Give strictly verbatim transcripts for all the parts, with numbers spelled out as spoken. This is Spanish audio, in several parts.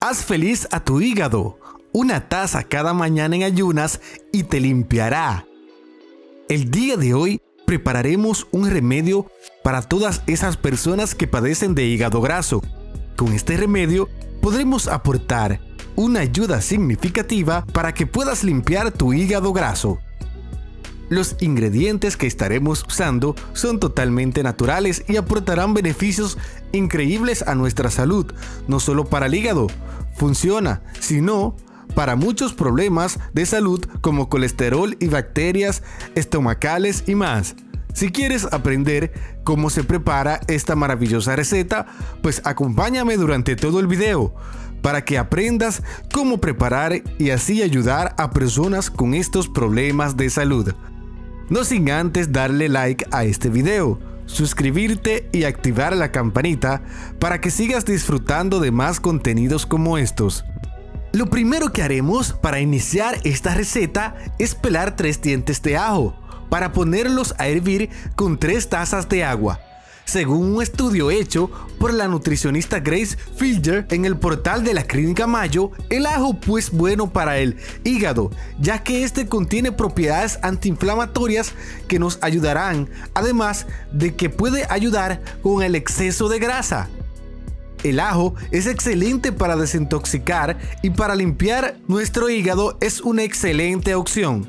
Haz feliz a tu hígado. Una taza cada mañana en ayunas y te limpiará. El día de hoy prepararemos un remedio para todas esas personas que padecen de hígado graso. Con este remedio podremos aportar una ayuda significativa para que puedas limpiar tu hígado graso. Los ingredientes que estaremos usando son totalmente naturales y aportarán beneficios increíbles a nuestra salud, no solo para el hígado, funciona, sino para muchos problemas de salud como colesterol y bacterias estomacales y más. Si quieres aprender cómo se prepara esta maravillosa receta, pues acompáñame durante todo el video para que aprendas cómo preparar y así ayudar a personas con estos problemas de salud. No sin antes darle like a este video, suscribirte y activar la campanita para que sigas disfrutando de más contenidos como estos. Lo primero que haremos para iniciar esta receta es pelar tres dientes de ajo para ponerlos a hervir con tres tazas de agua. Según un estudio hecho por la nutricionista Grace Filger en el portal de la Clínica Mayo, el ajo es bueno para el hígado, ya que este contiene propiedades antiinflamatorias que nos ayudarán, además de que puede ayudar con el exceso de grasa. El ajo es excelente para desintoxicar y para limpiar nuestro hígado es una excelente opción.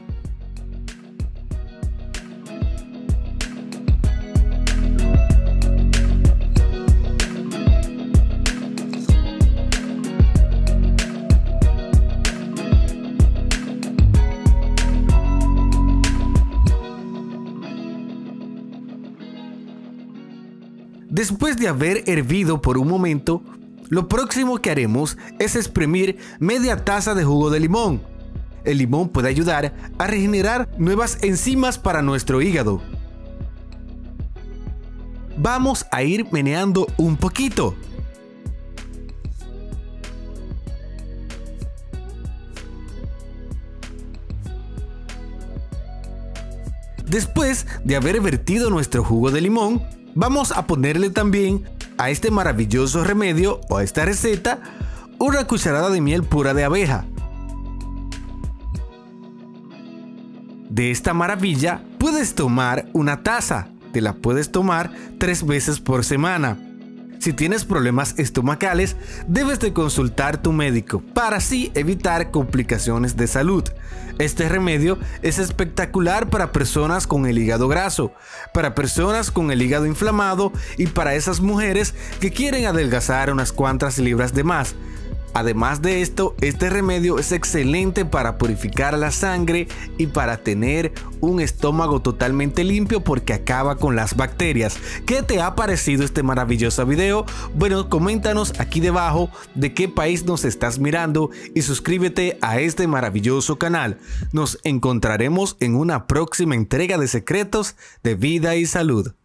Después de haber hervido por un momento, lo próximo que haremos es exprimir media taza de jugo de limón. El limón puede ayudar a regenerar nuevas enzimas para nuestro hígado. Vamos a ir meneando un poquito. Después de haber vertido nuestro jugo de limón, vamos a ponerle también a este maravilloso remedio o a esta receta una cucharada de miel pura de abeja. De esta maravilla puedes tomar una taza, te la puedes tomar tres veces por semana. Si tienes problemas estomacales, debes de consultar a tu médico para así evitar complicaciones de salud. Este remedio es espectacular para personas con el hígado graso, para personas con el hígado inflamado y para esas mujeres que quieren adelgazar unas cuantas libras de más. Además de esto, este remedio es excelente para purificar la sangre y para tener un estómago totalmente limpio porque acaba con las bacterias. ¿Qué te ha parecido este maravilloso video? Bueno, coméntanos aquí debajo de qué país nos estás mirando y suscríbete a este maravilloso canal. Nos encontraremos en una próxima entrega de Secretos de Vida y Salud.